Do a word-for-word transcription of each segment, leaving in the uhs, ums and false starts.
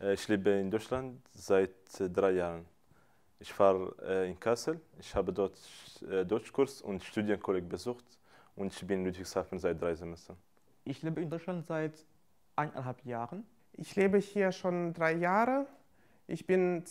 Ich lebe in Deutschland seit drei Jahren. Ich war in Kassel, ich habe dort Deutschkurs und Studienkolleg besucht und ich bin in Ludwigshafen seit drei Semestern. Ich lebe in Deutschland seit eineinhalb Jahren. Ich lebe hier schon drei Jahre. Ich bin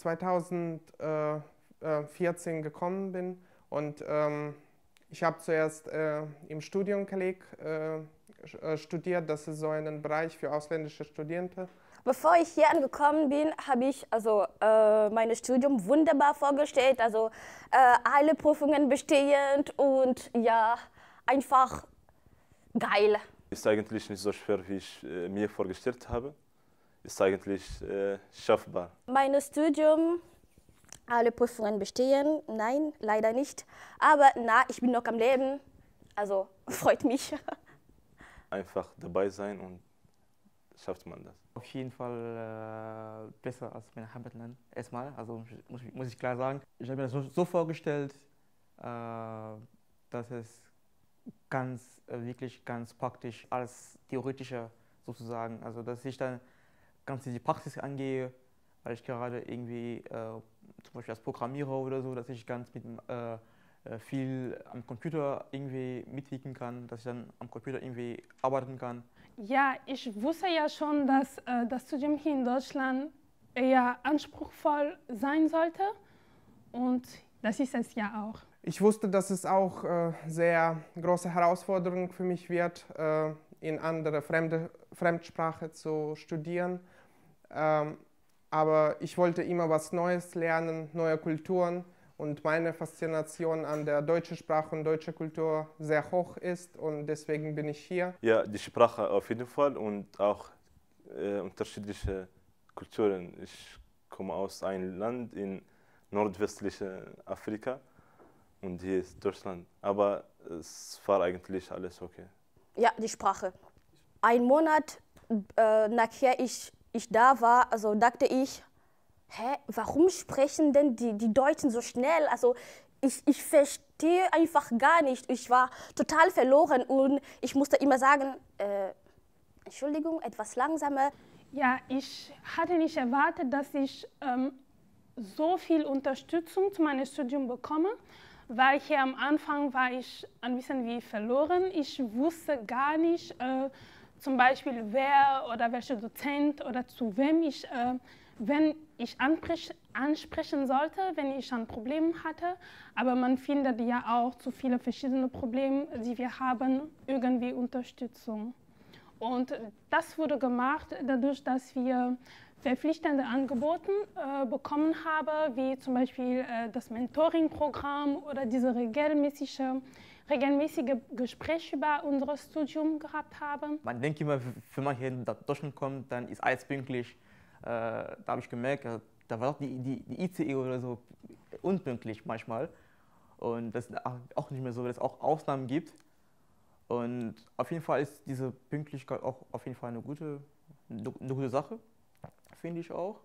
zweitausendvierzehn gekommen bin und ähm, ich habe zuerst äh, im Studienkolleg äh, studiert. Das ist so ein Bereich für ausländische Studenten. Bevor ich hier angekommen bin, habe ich also äh, mein Studium wunderbar vorgestellt, also äh, alle Prüfungen bestehend und ja, einfach geil. Ist eigentlich nicht so schwer, wie ich äh, mir vorgestellt habe. Ist eigentlich äh, schaffbar. Mein Studium, alle Prüfungen bestehen, nein, leider nicht. Aber na, ich bin noch am Leben, also freut mich. Einfach dabei sein und schafft man das. Auf jeden Fall äh, besser als mein Heimatland, erstmal, also muss, muss ich klar sagen. Ich habe mir das so, so vorgestellt, äh, dass es ganz, äh, wirklich ganz praktisch als theoretischer sozusagen, also dass ich dann ganz in die Praxis angehe, weil ich gerade irgendwie äh, zum Beispiel als Programmierer oder so, dass ich ganz mit äh, viel am Computer irgendwie mitwirken kann, dass ich dann am Computer irgendwie arbeiten kann. Ja, ich wusste ja schon, dass äh, das Studium hier in Deutschland eher anspruchsvoll sein sollte und das ist es ja auch. Ich wusste, dass es auch äh, sehr große Herausforderung für mich wird, äh, in andere fremde Fremdsprache zu studieren. Ähm, aber ich wollte immer was Neues lernen, neue Kulturen. Und meine Faszination an der deutschen Sprache und deutschen Kultur sehr hoch ist und deswegen bin ich hier. Ja, die Sprache auf jeden Fall und auch äh, unterschiedliche Kulturen. Ich komme aus einem Land in nordwestlichen Afrika und hier ist Deutschland. Aber es war eigentlich alles okay. Ja, die Sprache. Ein Monat äh, nachher ich, ich da war, also dachte ich, hä, warum sprechen denn die, die Deutschen so schnell? Also ich, ich verstehe einfach gar nicht. Ich war total verloren und ich musste immer sagen, äh, Entschuldigung, etwas langsamer. Ja, ich hatte nicht erwartet, dass ich ähm, so viel Unterstützung zu meinem Studium bekomme, weil hier am Anfang war ich ein bisschen wie verloren. Ich wusste gar nicht, äh, zum Beispiel wer oder welcher Dozent oder zu wem ich äh, wenn ich ansprechen sollte, wenn ich ein Problem hatte. Aber man findet ja auch zu viele verschiedene Probleme, die wir haben, irgendwie Unterstützung. Und das wurde gemacht dadurch, dass wir verpflichtende Angebote äh, bekommen haben, wie zum Beispiel äh, das Mentoring-Programm oder diese regelmäßige, regelmäßige Gespräche über unser Studium gehabt haben. Man denkt immer, wenn man hier nach Deutschland kommt, dann ist alles pünktlich. Äh, da habe ich gemerkt, da war auch die, die, die I C E oder so unpünktlich manchmal. Und das ist auch nicht mehr so, weil es auch Ausnahmen gibt. Und auf jeden Fall ist diese Pünktlichkeit auch auf jeden Fall eine gute, eine gute Sache, finde ich auch.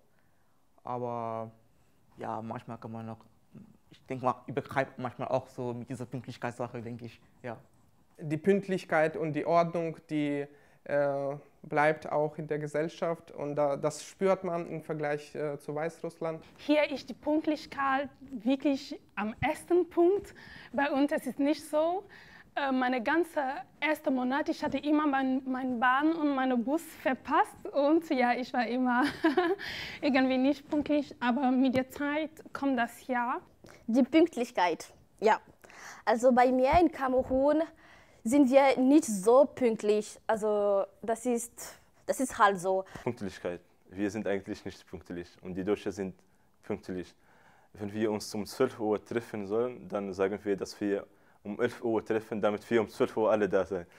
Aber ja, manchmal kann man noch, ich denke mal, übertreibt manchmal auch so mit dieser Pünktlichkeitssache, denke ich, ja. Die Pünktlichkeit und die Ordnung, die äh, bleibt auch in der Gesellschaft und da, das spürt man im Vergleich äh, zu Weißrussland. Hier ist die Pünktlichkeit wirklich am ersten Punkt. Bei uns ist es nicht so. Äh, meine ganze erste Monat, ich hatte immer meinen mein Bahn und meinen Bus verpasst und ja, ich war immer irgendwie nicht pünktlich, aber mit der Zeit kommt das ja. Die Pünktlichkeit, ja. Also bei mir in Kamerun sind wir nicht so pünktlich. Also das ist, das ist halt so. Pünktlichkeit. Wir sind eigentlich nicht pünktlich und die Deutschen sind pünktlich. Wenn wir uns um zwölf Uhr treffen sollen, dann sagen wir, dass wir um elf Uhr treffen, damit wir um zwölf Uhr alle da sind.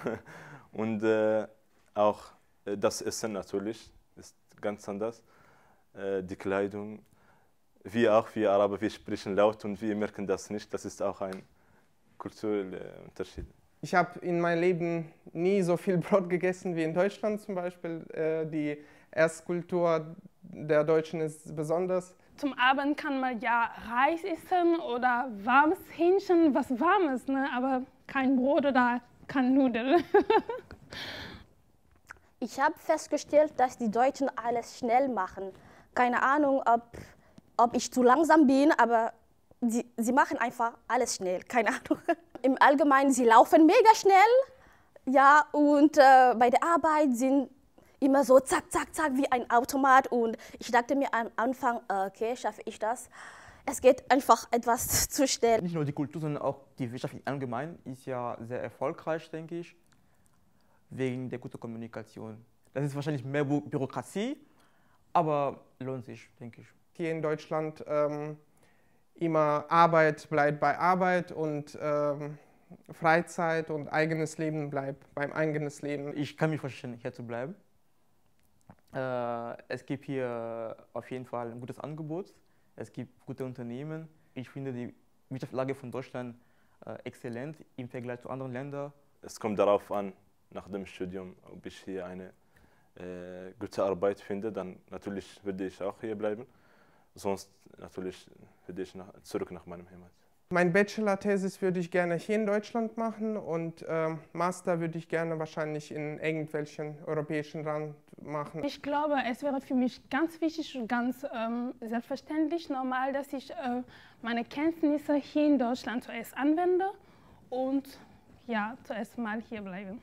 Und äh, auch äh, das Essen natürlich ist ganz anders. Äh, die Kleidung. Wir auch, wir Araber, wir sprechen laut und wir merken das nicht. Das ist auch ein kultureller Unterschied. Ich habe in meinem Leben nie so viel Brot gegessen wie in Deutschland zum Beispiel. Die Esskultur der Deutschen ist besonders. Zum Abend kann man ja Reis essen oder warmes Hähnchen, was warmes, ne? Aber kein Brot oder kein Nudeln. Ich habe festgestellt, dass die Deutschen alles schnell machen. Keine Ahnung, ob, ob ich zu langsam bin, aber sie, sie machen einfach alles schnell. Keine Ahnung. Im Allgemeinen, sie laufen mega schnell. Ja, und äh, bei der Arbeit sind immer so zack, zack, zack, wie ein Automat. Und ich dachte mir am Anfang, okay, schaffe ich das? Es geht einfach etwas zu schnell. Nicht nur die Kultur, sondern auch die Wirtschaft allgemein ist ja sehr erfolgreich, denke ich, wegen der guten Kommunikation. Das ist wahrscheinlich mehr Bü Bürokratie, aber lohnt sich, denke ich. Hier in Deutschland ähm, immer Arbeit bleibt bei Arbeit und ähm, Freizeit und eigenes Leben bleibt beim eigenes Leben. Ich kann mir vorstellen, hier zu bleiben. Äh, es gibt hier auf jeden Fall ein gutes Angebot. Es gibt gute Unternehmen. Ich finde die Wirtschaftslage von Deutschland äh, exzellent im Vergleich zu anderen Ländern. Es kommt darauf an, nach dem Studium, ob ich hier eine äh, gute Arbeit finde, dann natürlich würde ich auch hier bleiben. Sonst natürlich würde ich nach, zurück nach meinem Heimat. Mein Bachelor-Thesis würde ich gerne hier in Deutschland machen und ähm, Master würde ich gerne wahrscheinlich in irgendwelchen europäischen Land machen. Ich glaube, es wäre für mich ganz wichtig und ganz ähm, selbstverständlich, normal, dass ich äh, meine Kenntnisse hier in Deutschland zuerst anwende und ja, zuerst mal hier bleiben.